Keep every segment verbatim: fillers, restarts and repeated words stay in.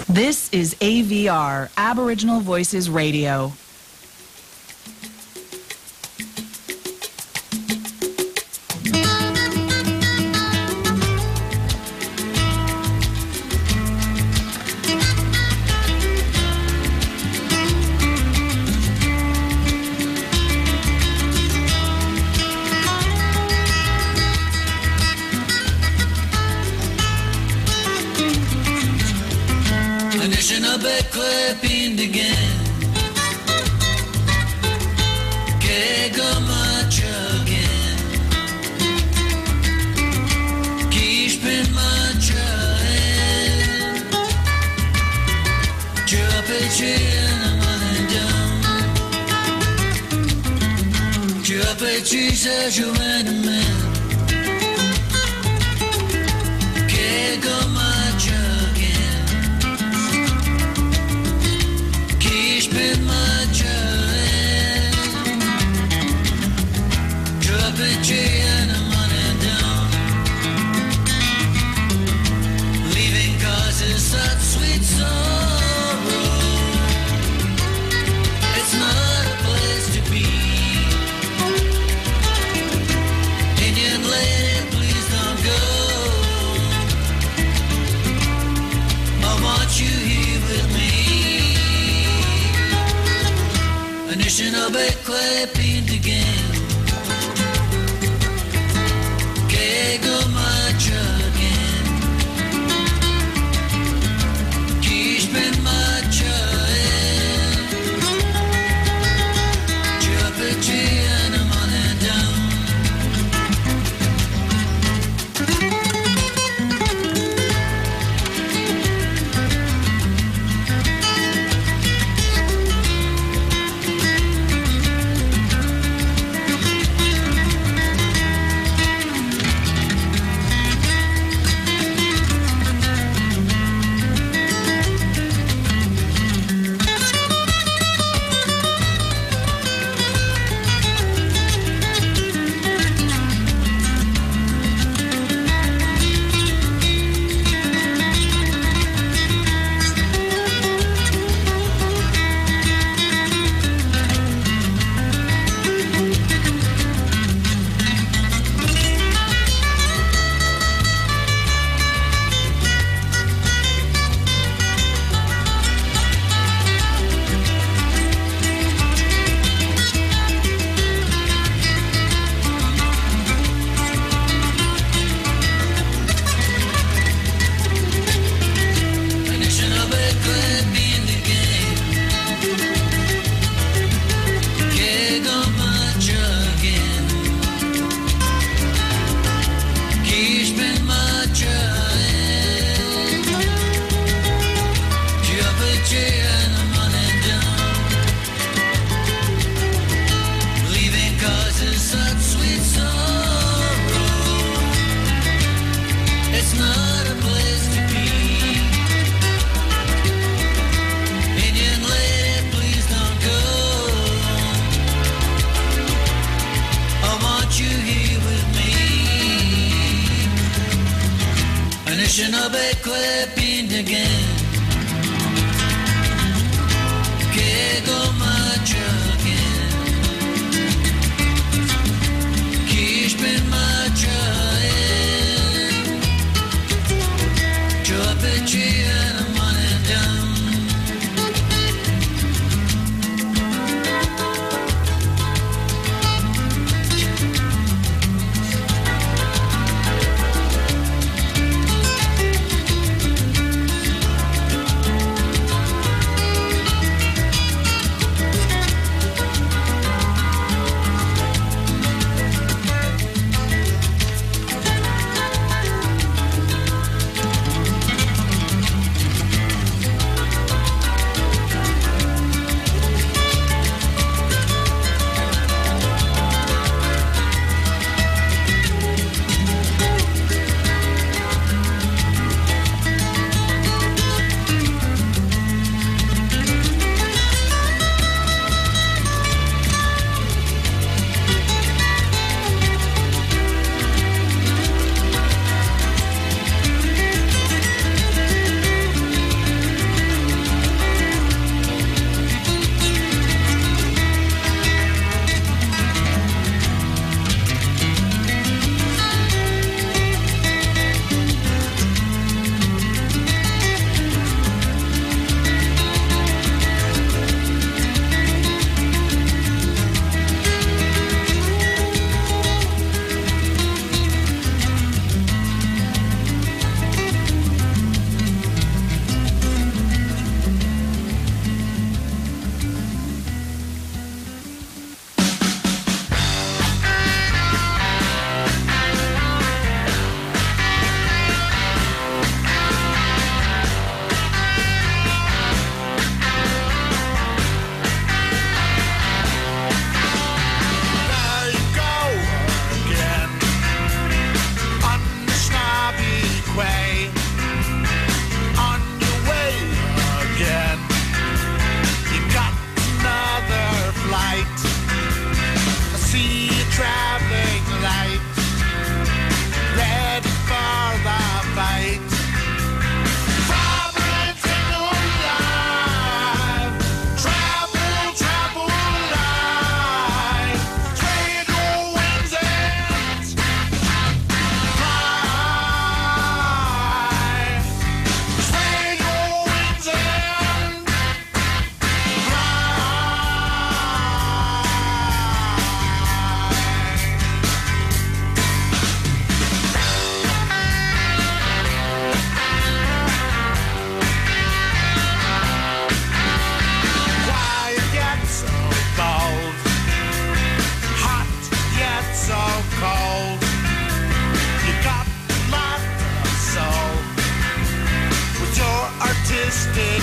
This is A V R, Aboriginal Voices Radio.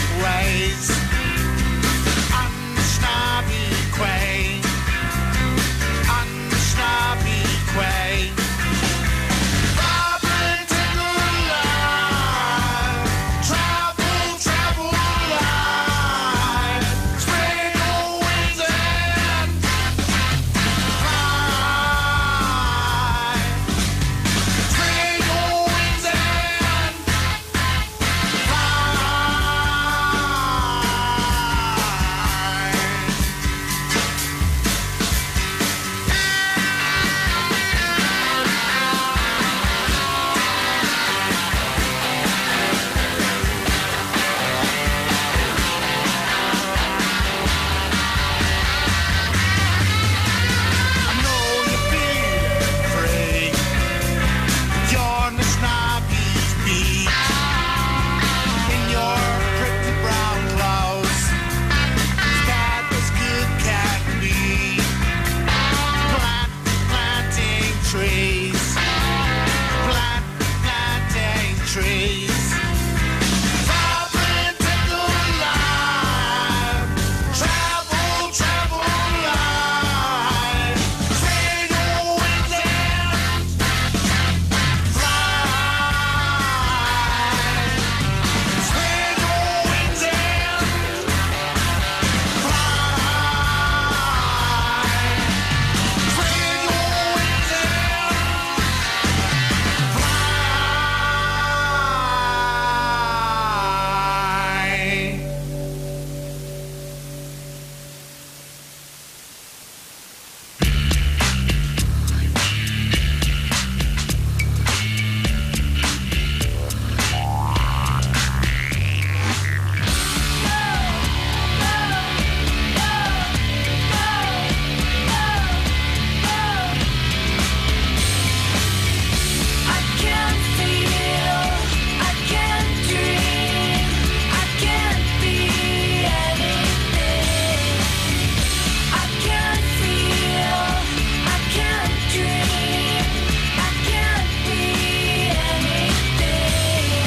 ways. Unsnobby quay, unsnobby quay. Vibrant and alive, travel, travel alive. Spread your wings and fly. Spread your wings and I know you feel free. You're in the snobby's beat in your pretty brown clothes. That as good can be. Plant, planting trees. Plant, planting trees. Vibrant and alive. Travel, travel alive. Spread your wings and fly. Spread your wings and fly. Spread your wings and fly. I can feel, I can dream, I can be anything. I can feel, I can dream, I can be anything.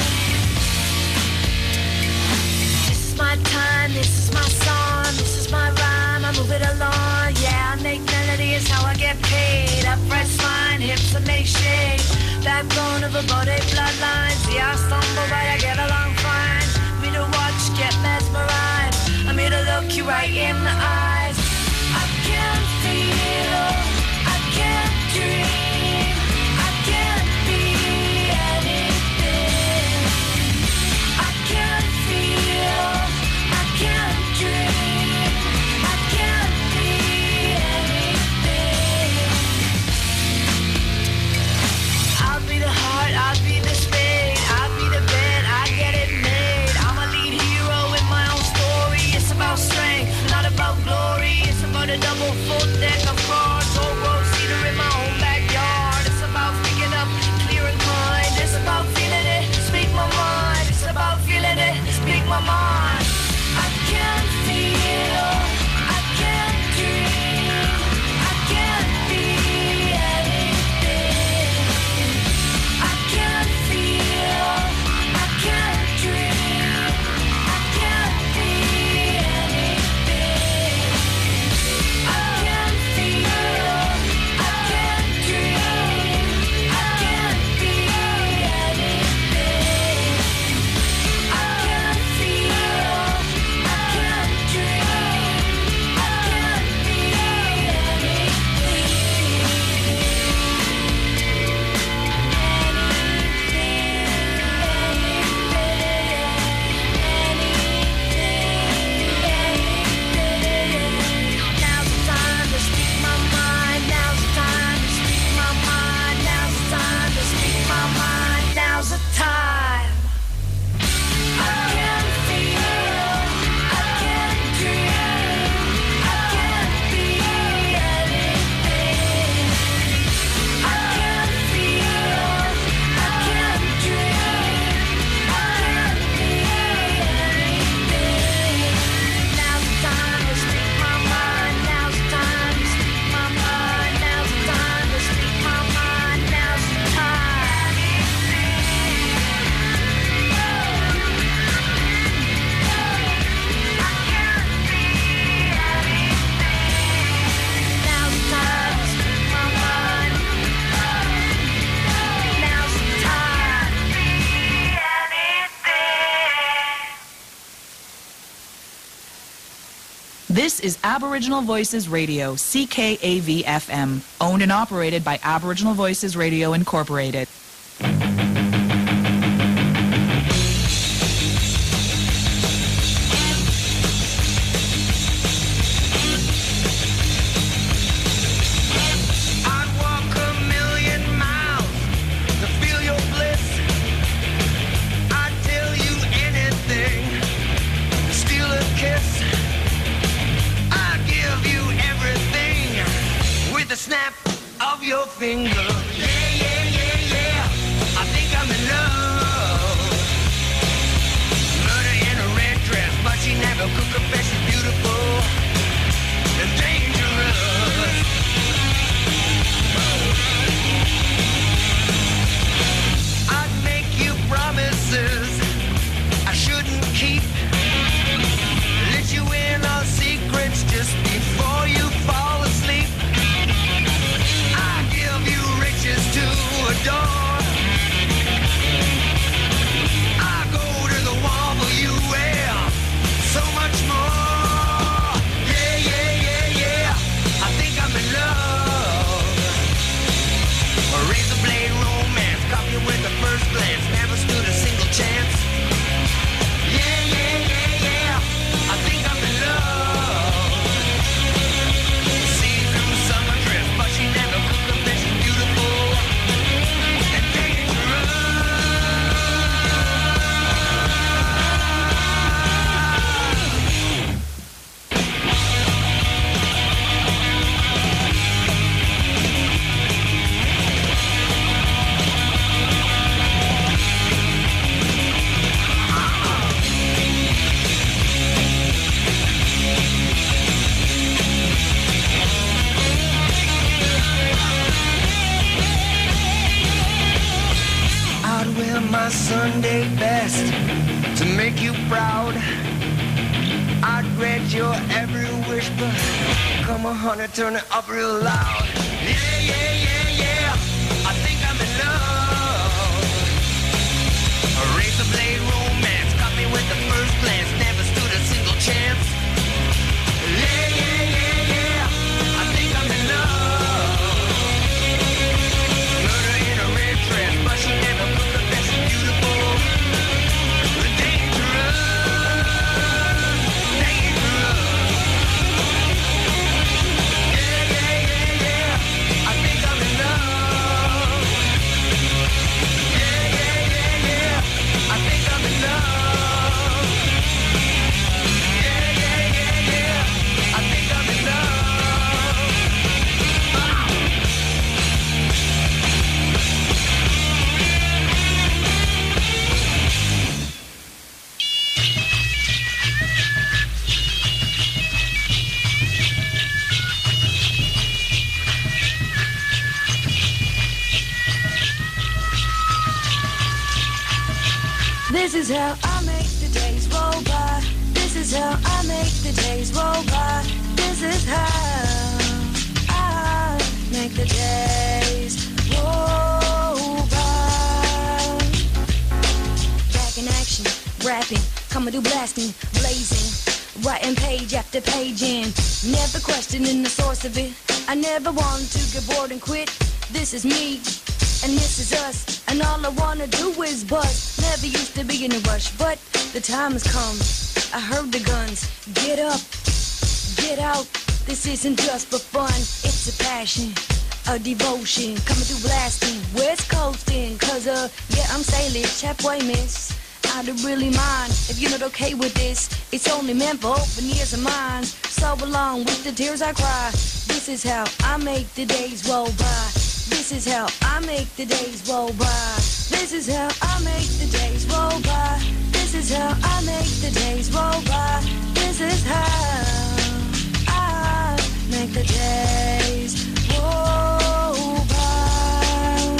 This is my time, this is my song, this is my rhyme, I move it along. Yeah, I make melody, it's how I get paid. I press line, hips and make shake. Backbone of a body, bloodline. See, I stumble, but I get along fine. Me to watch, get mesmerized. I'm here to look you right in the eyes. I can feel, I can dream, I can be anything. I can feel, I can dream, I can be anything. I'll be the heart, I'll be the spade, I'll be the bed, I get it made. I'm a lead hero in my own story. It's about strength, not about glory. It's about a double full deck of cards. Old road cedar in my own backyard. It's about picking up clear and kind. It's about feeling it, speak my mind. It's about feeling it, speak my mind. I can feel, I can dream, I can be anything. I can feel, I can dream, I can be anything. I can This is Aboriginal Voices Radio, C K A V F M, owned and operated by Aboriginal Voices Radio Incorporated. Snap of your finger. Yeah, yeah, yeah, yeah. I think I'm in love. Murder in a red dress, but she never cook her best. She's beautiful and dangerous. I'd make you promises I shouldn't keep. Let you in on secrets just before you fall asleep. To adore. I go to the wall for you, well, so much more. Yeah, yeah, yeah, yeah. I think I'm in love. A razor blade romance, caught me with the first glance, never stood a single chance. Yeah, yeah, yeah, yeah. I think I'm in love. See through summer dress, but she never cooked a best. My Sunday best to make you proud. I'd grant your every wish, but come on, honey, turn it up real loud. Yeah, yeah, yeah, yeah. I think I'm in love. A razor blade romance got me with the first glance, never stood a single chance. Yeah, yeah, yeah, yeah. I think I'm in love. Murder in a red dress, but she never put the best. This is how I make the days roll by. This is how I make the days roll by. This is how I make the days roll by. Back in action, rapping, coming through blasting, blazing, writing page after page in, never questioning the source of it. I never wanted to get bored and quit. This is me. And this is us, and all I wanna do is bust. Never used to be in a rush, but the time has come. I heard the guns, get up, get out. This isn't just for fun, it's a passion, a devotion. Coming through blasting, west coasting. Cause uh, yeah, I'm Salish, halfway miss. I don't really mind if you're not okay with this. It's only meant for open ears and minds. So along with the tears I cry. This is how I make the days roll by. This is how I make the days roll by. This is how I make the days roll by. This is how I make the days roll by. This is how I make the days roll by.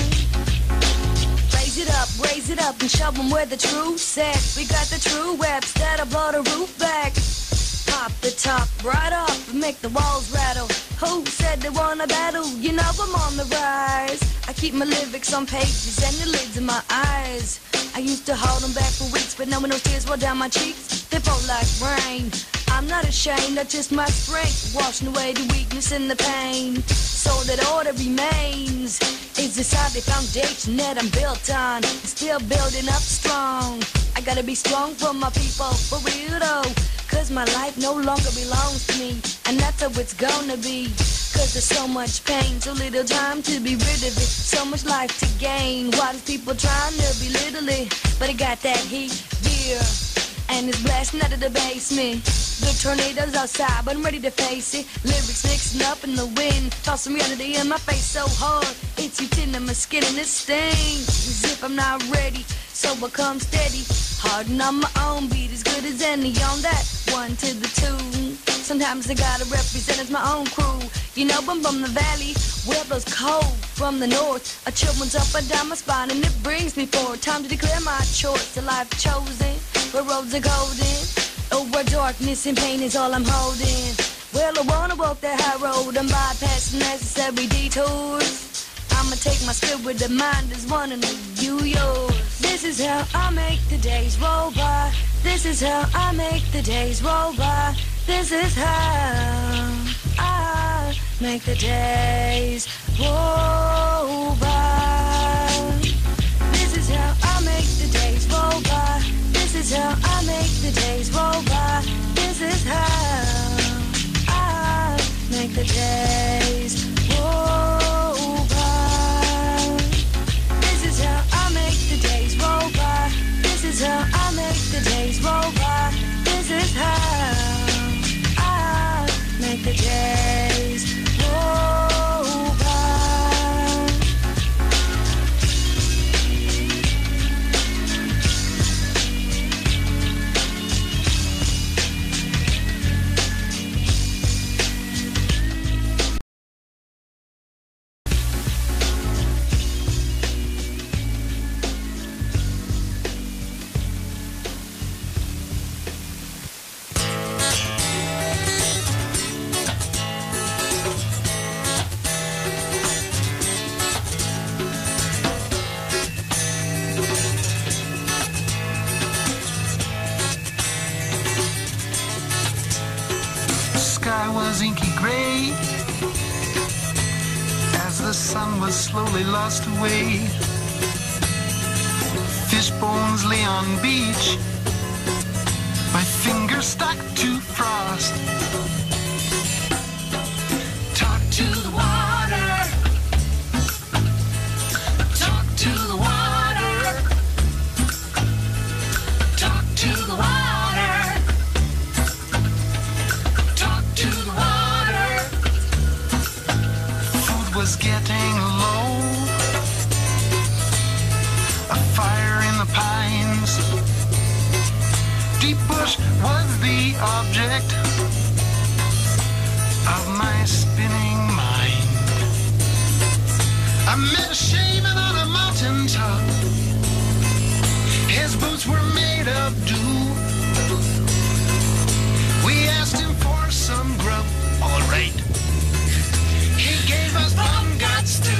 Raise it up, raise it up and show them where the truth's at. We got the true reps that'll blow the roof back. Pop the top right off and make the walls rattle. Who said they wanna battle? You know I'm on the rise. I keep my lyrics on pages and the lids in my eyes. I used to hold them back for weeks, but now when those tears roll down my cheeks, they fall like rain. I'm not ashamed. shame, that's just my strength, washing away the weakness and the pain, so that order remains. It's the solid foundation that I'm built on, still building up strong. I gotta be strong for my people, for real though, cause my life no longer belongs to me, and that's how it's gonna be. Cause there's so much pain, so little time to be rid of it, so much life to gain. Why does people trying to belittle it? But it got that heat, yeah, and it's blasting out of the basement. The tornadoes outside, but I'm ready to face it. Lyrics mixing up in the wind, tossing reality in my face so hard. It's eating in my skin and it stings, as if I'm not ready. So I come steady, hardin' on my own beat, as good as any on that one to the two. Sometimes I gotta represent as my own crew. You know, I'm from the valley, where it blows cold from the north. A chill one's up and down my spine, and it brings me forward. Time to declare my choice, the life chosen, where roads are golden. Oh, where darkness and pain is all I'm holding. Well, I wanna walk that high road and bypass necessary detours. I'ma take my spirit and mind as one and you yours. This is how I make the days roll by. This is how I make the days roll by. This is how I make the days roll by. This is how I make the days roll by. This is how I make the days roll by. This is how I make the days roll by. This is how I make the days roll by. This is how I make the days roll by. This is how I make the days roll by. Inky gray as the sun was slowly lost away. Fish bones lay on beach, my fingers stuck to frost. Talk to the water, talk to the water, talk to the water. Was getting low, a fire in the pines. Deep bush was the object of my spinning mind. I met a shaman on a mountain top. His boots were made of dew. We asked him for some grub, all right. He gave us bum guts too.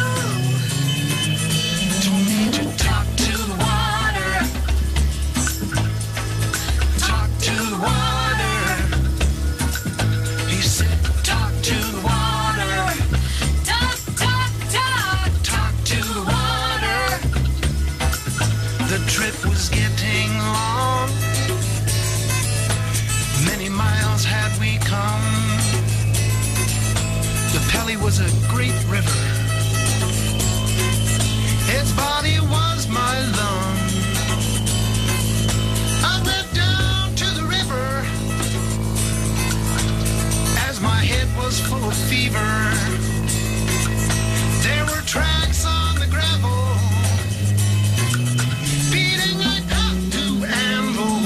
Told me to talk to the water. Talk to the water. He said, talk to the water. Talk, talk, talk. Talk to the water. The trip was getting long. Many miles had we come. The Pelly was a great river. Its body was my lung. I went down to the river as my head was full of fever. There were tracks on the gravel, beating like up to anvil.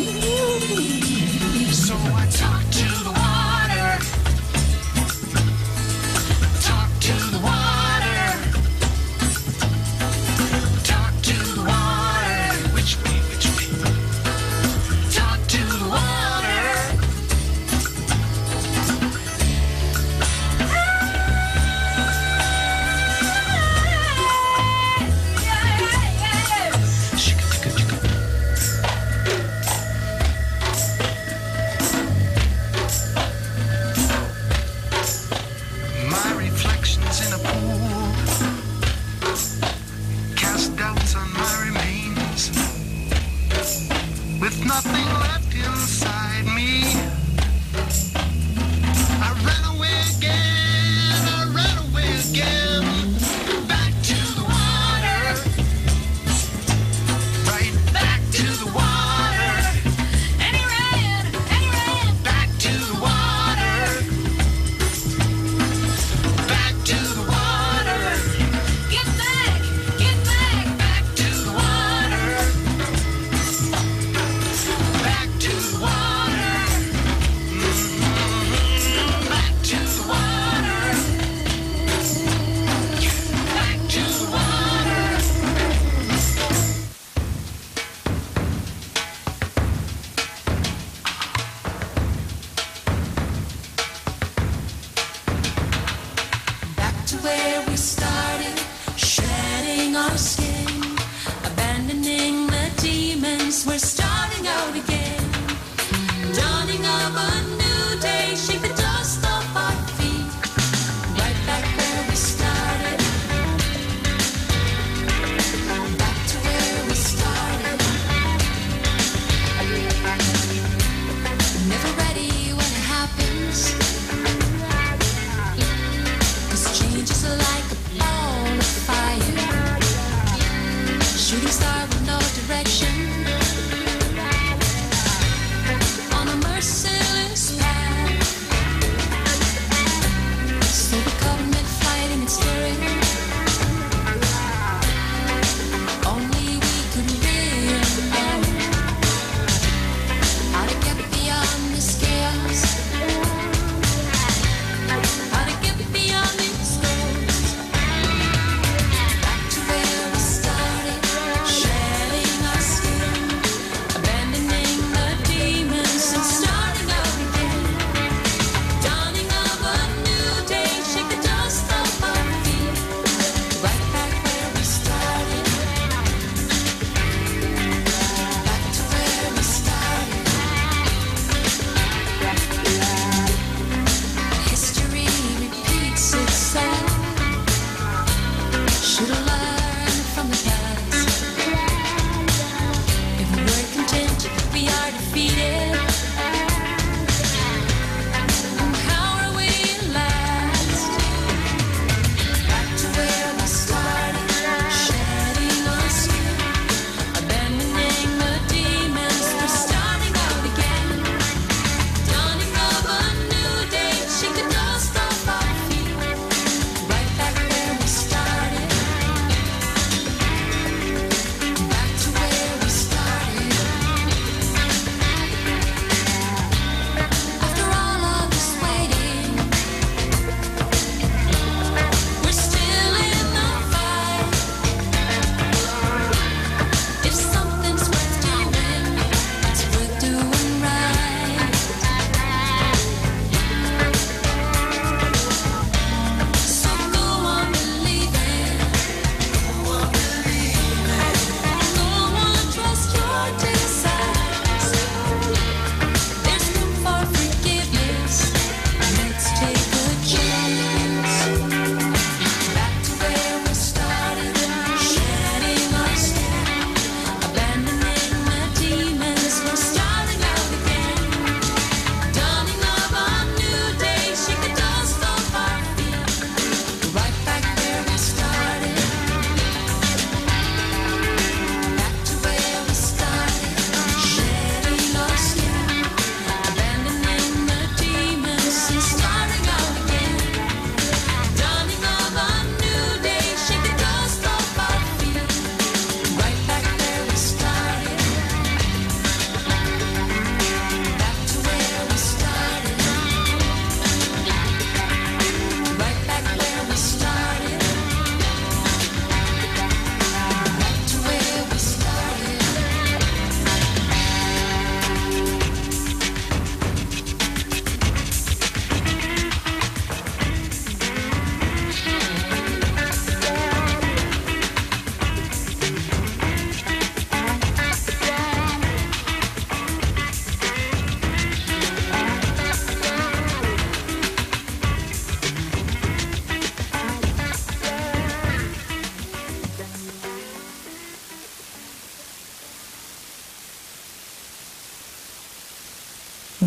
So I talked to the water. To the water, talk to the water. Which way, which way? Talk to the water.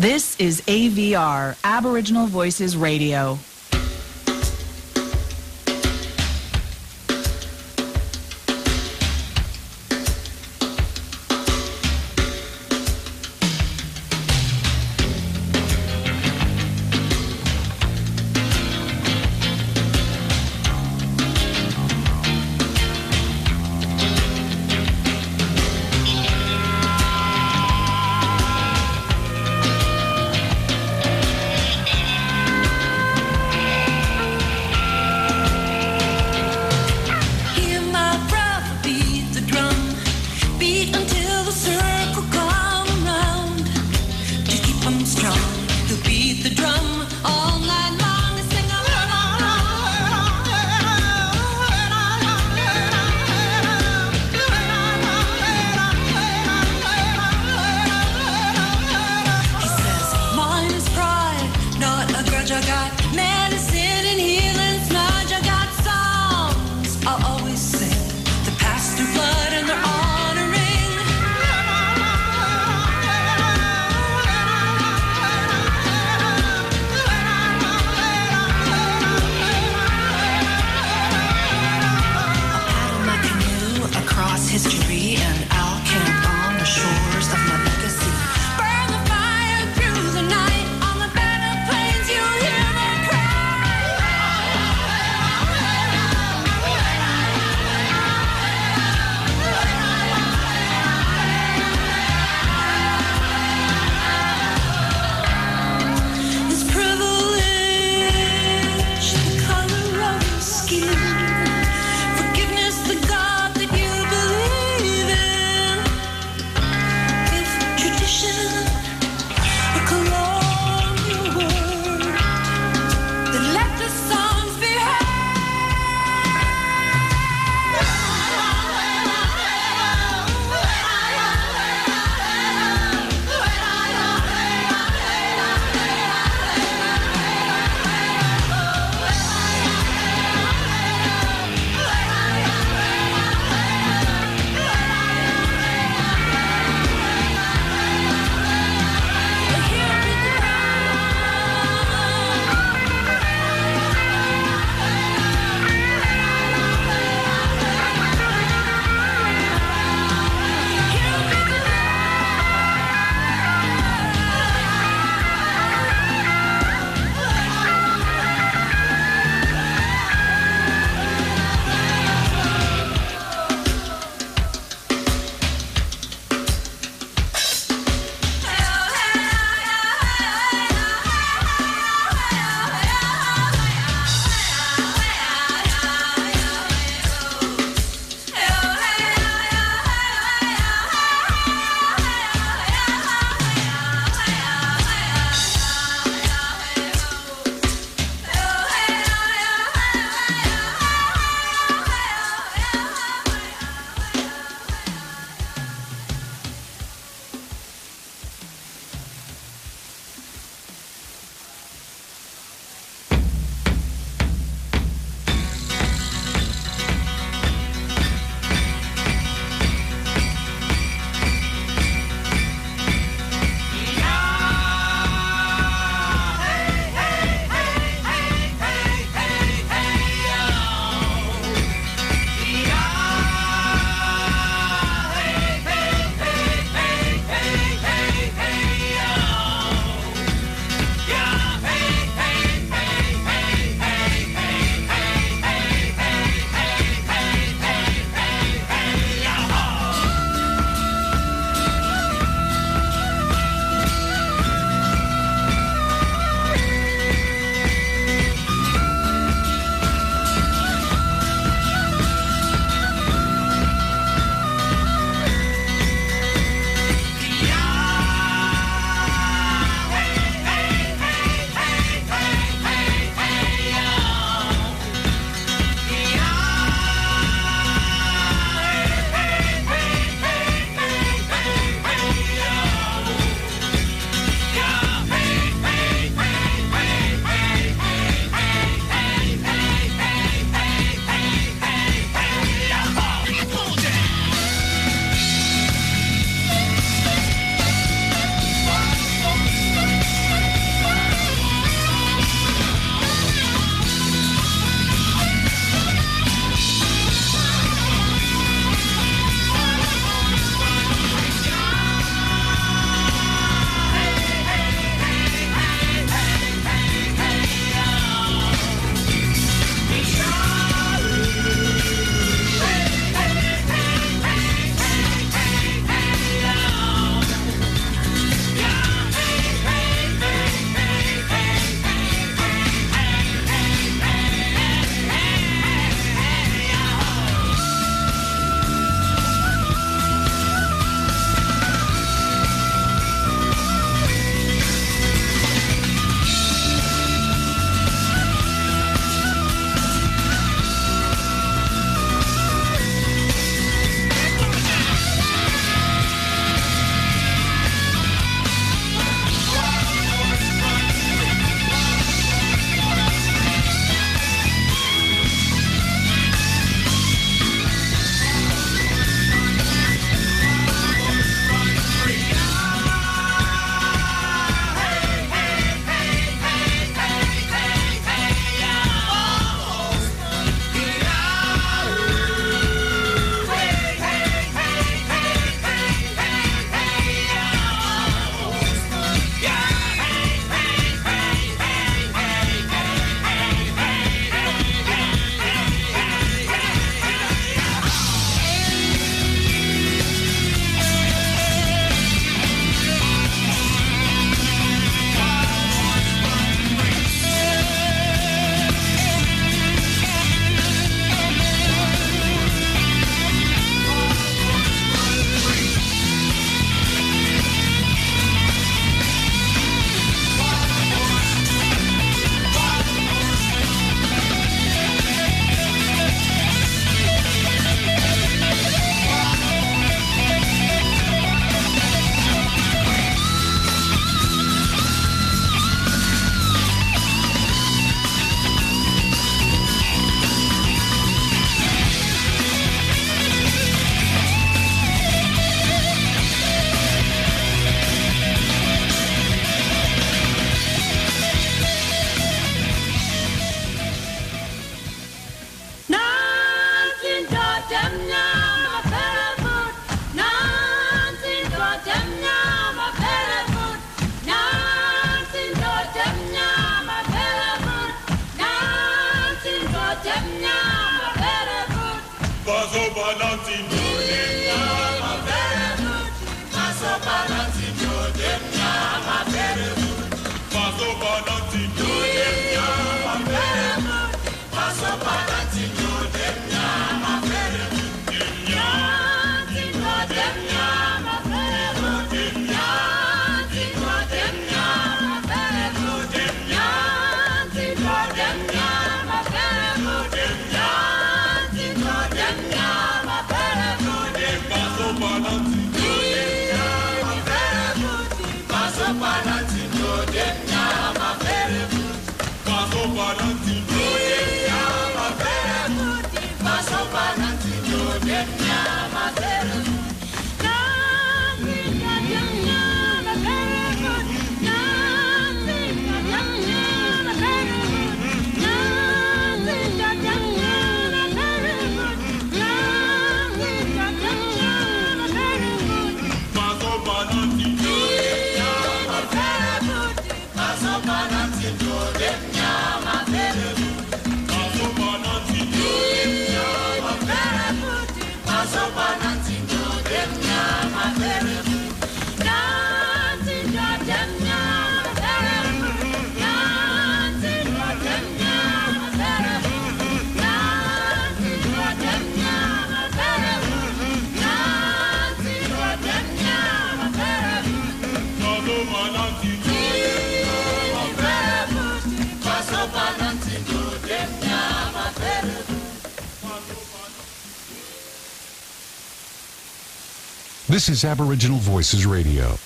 This is A V R, Aboriginal Voices Radio. This is Aboriginal Voices Radio.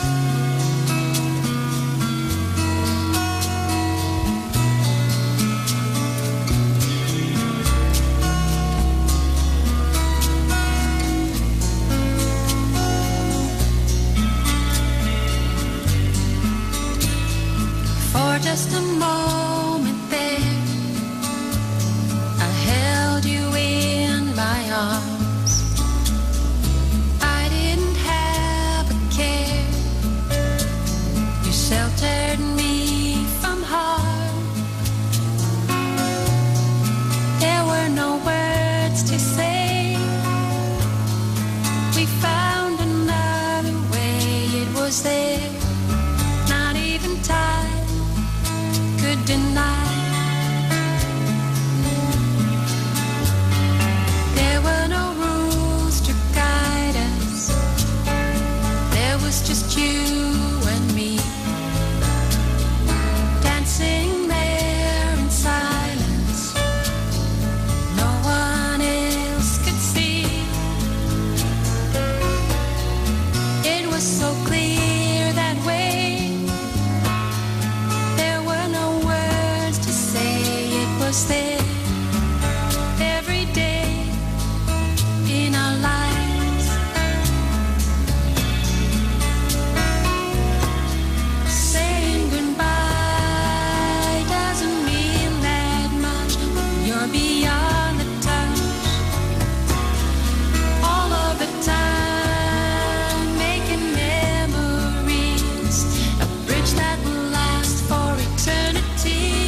For just a moment there, I held you in my arms. Sheltered me from harm. There were no words to say. We found another way. It was there. Not even time could deny. There were no rules to guide us. There was just you and me. Dancing there in silence, no one else could see. It was so clear that way. There were no words to say. It was there every day in our lives. Saying goodbye beyond the touch, all of the time making memories, a bridge that will last for eternity.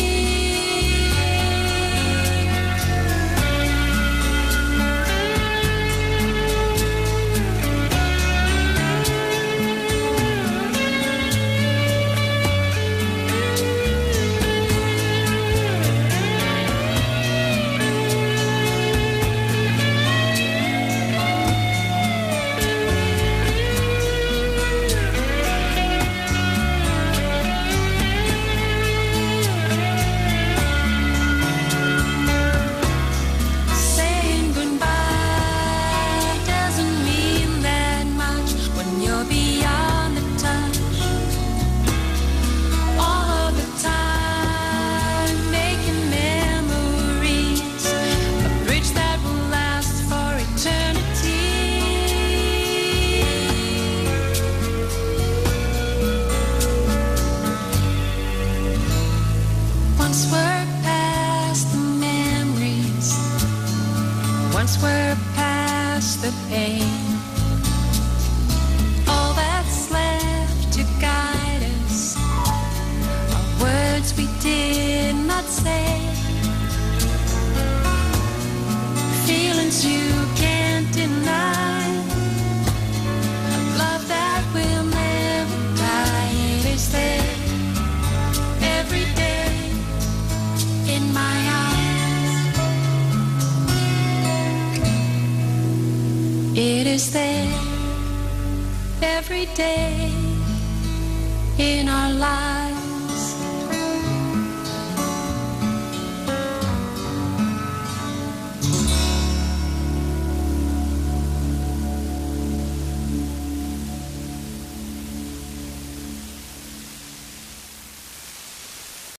Once we're past the pain, all that's left to guide us are words we did not say, feelings you was there every day in our lives.